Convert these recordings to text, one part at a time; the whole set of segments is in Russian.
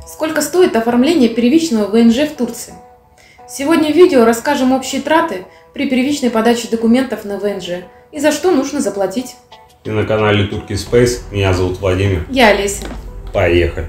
Сколько стоит оформление первичного ВНЖ в Турции? Сегодня в видео расскажем общие траты при первичной подаче документов на ВНЖ и за что нужно заплатить. Ты на канале Turkey Space, меня зовут Владимир. Я Олеся. Поехали!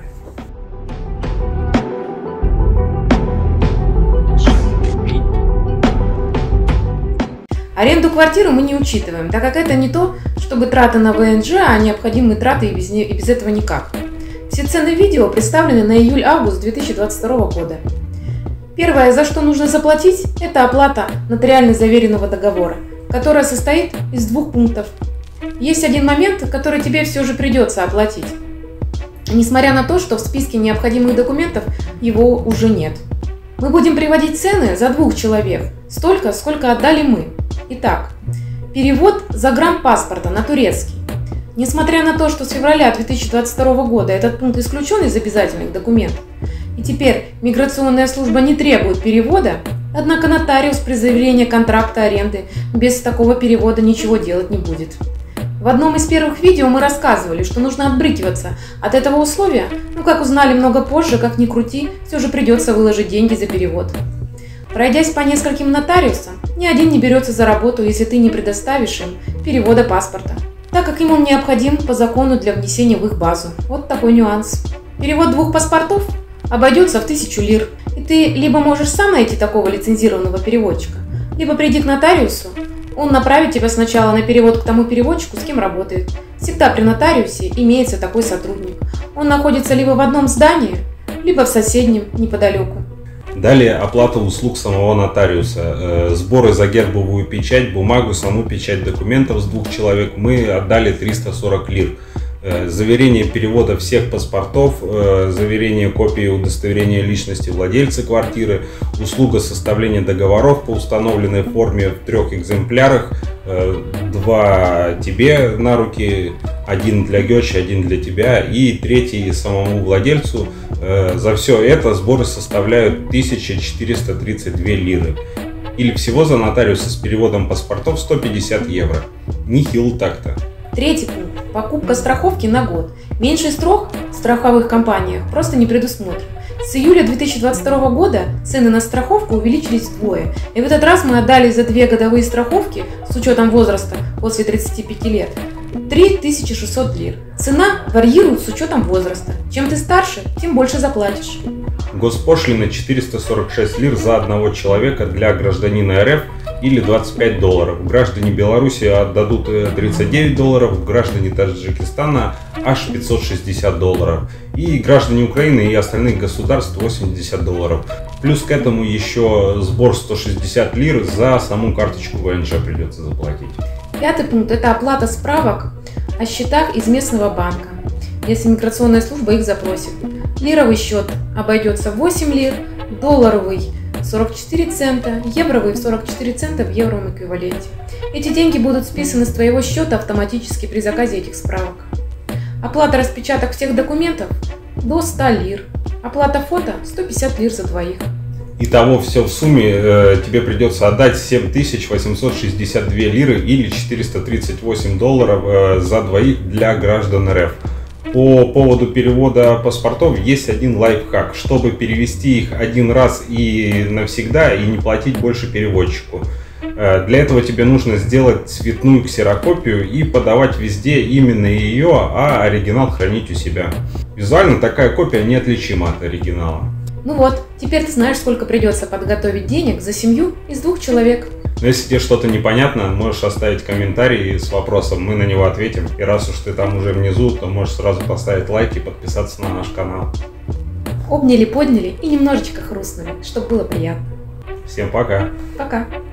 Аренду квартиры мы не учитываем, так как это не то, чтобы траты на ВНЖ, а необходимые траты и без этого никак. Все цены видео представлены на июль-август 2022 года. Первое, за что нужно заплатить, это оплата нотариально заверенного договора, которая состоит из двух пунктов. Есть один момент, который тебе все же придется оплатить, несмотря на то, что в списке необходимых документов его уже нет. Мы будем приводить цены за двух человек, столько, сколько отдали мы. Итак, перевод загранпаспорта на турецкий. Несмотря на то, что с февраля 2022 года этот пункт исключен из обязательных документов, и теперь миграционная служба не требует перевода, однако нотариус при заявлении контракта аренды без такого перевода ничего делать не будет. В одном из первых видео мы рассказывали, что нужно отбрыкиваться от этого условия, но как узнали много позже, как ни крути, все же придется выложить деньги за перевод. Пройдясь по нескольким нотариусам, ни один не берется за работу, если ты не предоставишь им перевода паспорта, так как им он необходим по закону для внесения в их базу. Вот такой нюанс. Перевод двух паспортов обойдется в 1000 лир, и ты либо можешь сам найти такого лицензированного переводчика, либо приди к нотариусу, он направит тебя сначала на перевод к тому переводчику, с кем работает. Всегда при нотариусе имеется такой сотрудник. Он находится либо в одном здании, либо в соседнем, неподалеку. Далее оплата услуг самого нотариуса. Сборы за гербовую печать, бумагу, саму печать документов с двух человек мы отдали 340 лир. Заверение перевода всех паспортов, заверение копии удостоверения личности владельца квартиры, услуга составления договоров по установленной форме в 3 экземплярах, 2 тебе на руки, 1 для Гёчи, 1 для тебя и 3 самому владельцу. За все это сборы составляют 1432 лиры. Или всего за нотариуса с переводом паспортов 150 евро. Нехило так-то. Третий пункт. Покупка страховки на год. Меньший срок в страховых компаниях просто не предусмотрен. С июля 2022 года цены на страховку увеличились вдвое. И в этот раз мы отдали за 2 годовые страховки с учетом возраста после 35 лет 3600 лир. Цена варьирует с учетом возраста. Чем ты старше, тем больше заплатишь. Госпошлина 446 лир за одного человека для гражданина РФ или 25 долларов. Граждане Беларуси отдадут 39 долларов, граждане Таджикистана аж 560 долларов. И граждане Украины и остальных государств 80 долларов. Плюс к этому еще сбор 160 лир за саму карточку ВНЖ придется заплатить. Пятый пункт – это оплата справок о счетах из местного банка, если миграционная служба их запросит. Лировый счет обойдется в 8 лир, долларовый 44 цента, евровый в 44 цента в евровом эквиваленте. Эти деньги будут списаны с твоего счета автоматически при заказе этих справок. Оплата распечаток всех документов до 100 лир. Оплата фото 150 лир за двоих. Итого все в сумме тебе придется отдать 7862 лиры или 438 долларов за двоих для граждан РФ. По поводу перевода паспортов есть один лайфхак, чтобы перевести их один раз и навсегда и не платить больше переводчику. Для этого тебе нужно сделать цветную ксерокопию и подавать везде именно ее, а оригинал хранить у себя. Визуально такая копия неотличима от оригинала. Ну вот, теперь ты знаешь, сколько придется подготовить денег за семью из 2 человек. Но если тебе что-то непонятно, можешь оставить комментарий с вопросом, мы на него ответим. И раз уж ты там уже внизу, то можешь сразу поставить лайк и подписаться на наш канал. Обняли, подняли и немножечко хрустнули, чтобы было приятно. Всем пока! Пока!